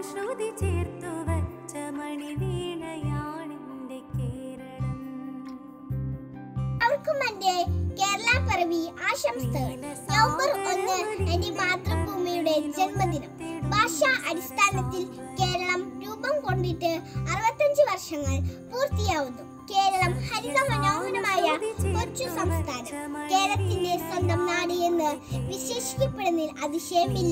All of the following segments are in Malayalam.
ശ്രുതി ചേർത്തു വച്ച മണിവീണയാണെന്റെ കേരളം. അവർക്കും എന്റെ കേരള പിറവി ആശംസകൾ. നവംബർ 1 എന്റെ മാതൃഭൂമിയുടെ ജന്മദിനം. ഭാഷാ അടിസ്ഥാനത്തിൽ കേരളം രൂപം കൊണ്ടിട്ട് 65 വർഷങ്ങൾ പൂർത്തിയാവുന്നു. കേരളം ഹരിത മനോഹരമായ കൊച്ചു സംസ്ഥാനം. കേരളത്തിന്റെ സ്വന്തം നാട് എന്ന് വിശേഷിക്കപ്പെടുന്നതിൽ അതിശയമില്ല.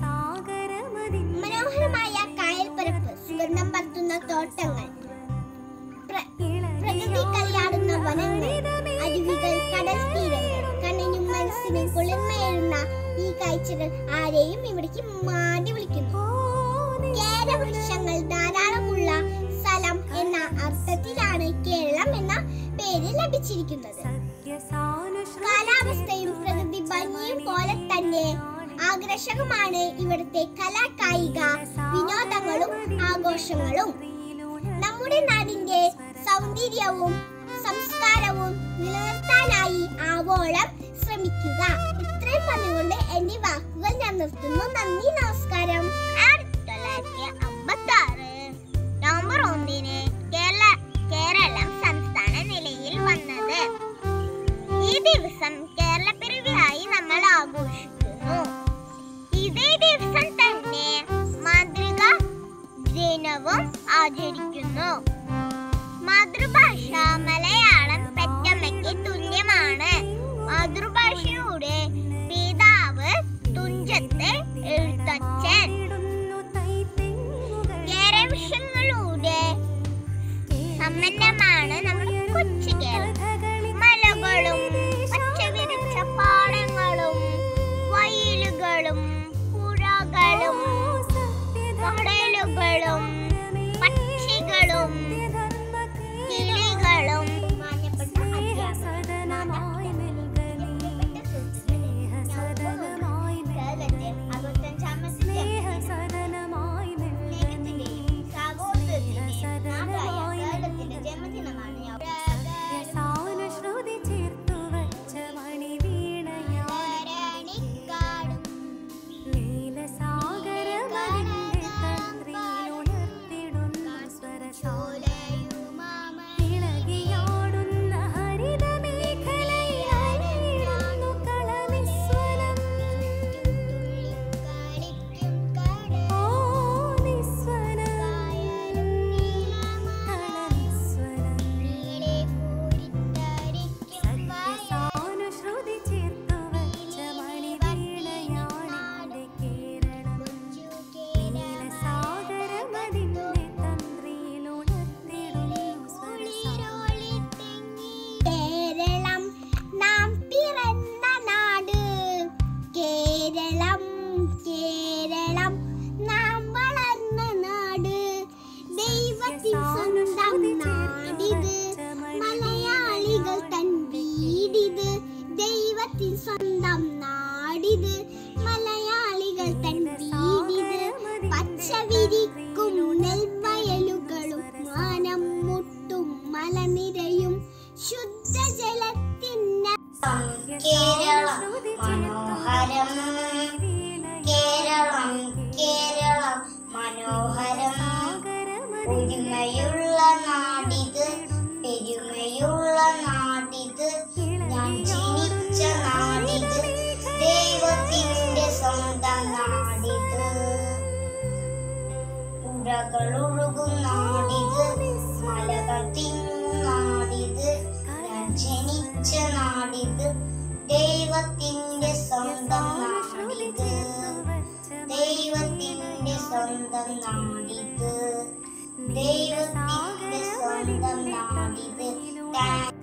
മനോഹരമായ കായൽപ്പരപ്പ്, സുഗന്ധം പരത്തുന്ന തോട്ടങ്ങൾ, പ്രകൃതി കളിയാടുന്ന വനങ്ങൾ, അരുവികൾ, കടൽ തീരങ്ങൾ, കണ്ണിനും മനസ്സിനും കുളിർമയേറുന്ന ഈ കാഴ്ചകൾ ആരെയും ഇവിടേക്ക് മാടി വിളിക്കുന്നു. കേരവൃക്ഷങ്ങൾ ധാരാളമുള്ള സ്ഥലം എന്ന അർത്ഥത്തിലാണ് കേരളം എന്ന പേര് ലഭിച്ചിരിക്കുന്നത്. കാലാവസ്ഥയും പ്രകൃതി ഭംഗിയും പോലെ തന്നെ ആകർഷകമാണ് ഇവിടുത്തെ കലാ കായിക വിനോദങ്ങളും ആഘോഷങ്ങളും. നമ്മുടെ നാടിന്റെ സൗന്ദര്യവും സംസ്കാരവും നിലനിർത്താനായി ആവോളം ശ്രമിക്കുക. ഇത്രയും പറഞ്ഞുകൊണ്ട് എന്റെ വാക്കുകൾ ഞാൻ നിർത്തുന്നു. നന്ദി, നമസ്കാരം. 1956 നവംബർ 1 കേരളം സംസ്ഥാന നിലയിൽ വന്നത്. ഈ ദിവസം കേരള പിറവിയായി നമ്മൾ ആഘോഷിക്കുന്നു. ഇതേ ദിവസം തന്നെ മാതൃകാ ദിനവും ആചരിക്കുന്നു. മാതൃഭാഷ മലയാളം പെറ്റമ്മയ്ക്ക് തുല്യമാണ്. മാതൃഭാഷയുടെ പിതാവ് തുഞ്ചത്ത് എഴുത്തച്ഛൻ. കേരവൃക്ഷങ്ങളുടെ സമ്പന്നമാണ് നമ്മുടെ കൊച്ചു കേരളം. മലകളും പച്ചവിരിച്ച പാടങ്ങളും വയലുകളും പുഴകളും കടലുകളും പക്ഷികളും കിളികളും മലയാളികൾ തൻ വീടിത്, ദൈവത്തിൻ സ്വന്തം നാടിത്. മലയാളികൾ തൻ വീടിത്, പച്ചവിരിക്കും നെൽവയലുകളും മാനം മുട്ടും മലനിരയും ശുദ്ധജലത്തിന് കേരളം മനോഹരം, കേരളം കേരളം മനോഹരം. ഒരുമയുള്ള നാടിത്, പെരുമയുള്ള നാടിത്, ഞാൻ ജനിച്ച നാടിത്, ദൈവത്തിന്റെ സ്വന്തം നാടിത്. പുഴകളൊഴുകും നാടിത്, മലകൾ തിങ്ങും നാടിത്, ഞാൻ ജനിച്ച നാടിത്, ദൈവത്തിന്റെ സ്വന്തം നാടിത്, ദൈവത്തിന്റെ സ്വന്തം നാടിത്, ദൈവത്തിന്റെ സ്വന്തം നാടിത്.